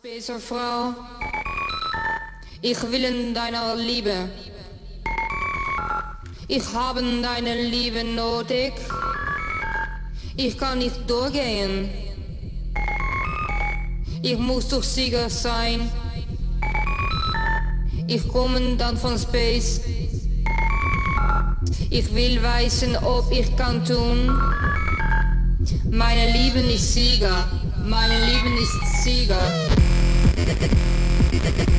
Spacerfrau, ich will in deiner Liebe. Ich habe deine Liebe nötig. Ich kann nicht durchgehen. Ich muss doch sicher sein. Ich komme dann von Space. Ich will wissen, ob ich kann tun. Meine Liebe ist Sieger. Meine Liebe ist Sieger.